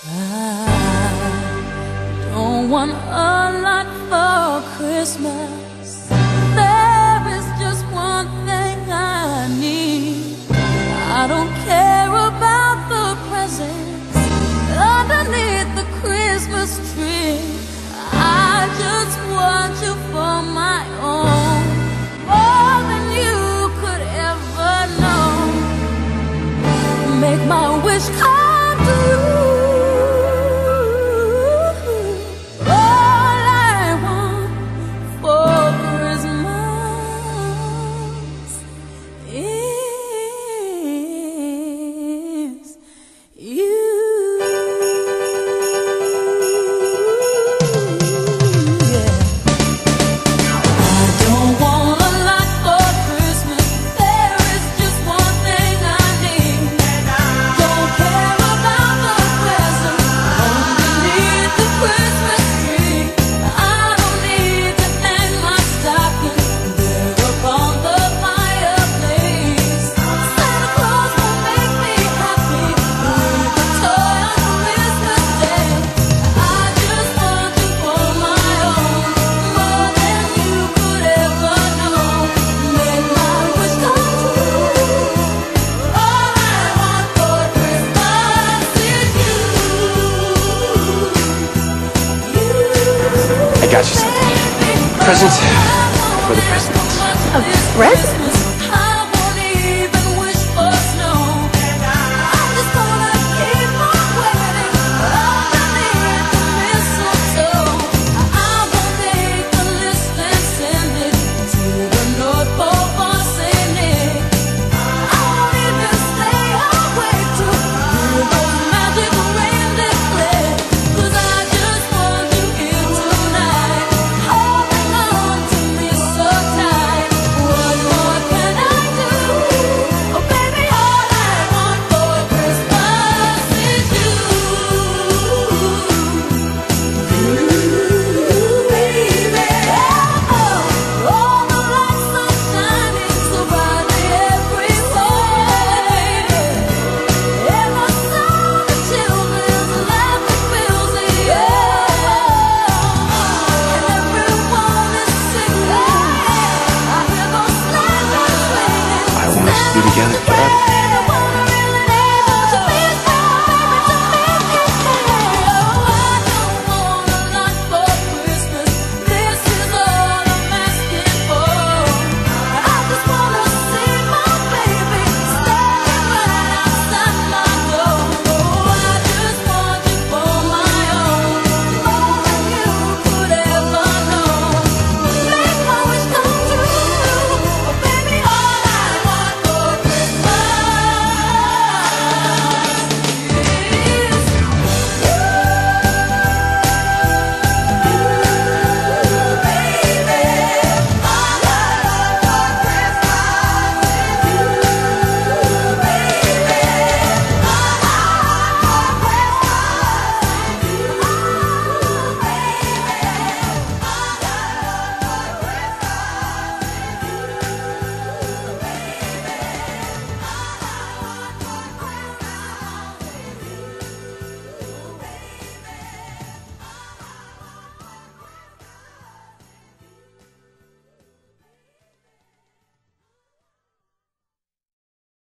I don't want a lot for Christmas. There is just one thing I need. I don't care about the presents underneath the Christmas tree. I just want you for my own, more than you could ever know. Make my wish come true. I got you something. Present for the president. A present? I won't even wish for snow. I'm just gonna keep on waiting underneath the mistletoe. I will make a list and send it to the North Pole for Saint Nick. I won't even stay awake to hear those magic reindeer play. 'Cause I just want you here tonight, holding on to me so tight. What more can I do? Oh baby, all I want for Christmas is you. Baby, oh, all the lights are shining so brightly everywhere, and the sound of children's laughter fills the air, and everyone is singing. I hear those sleigh bells ringing. I want us to be together forever.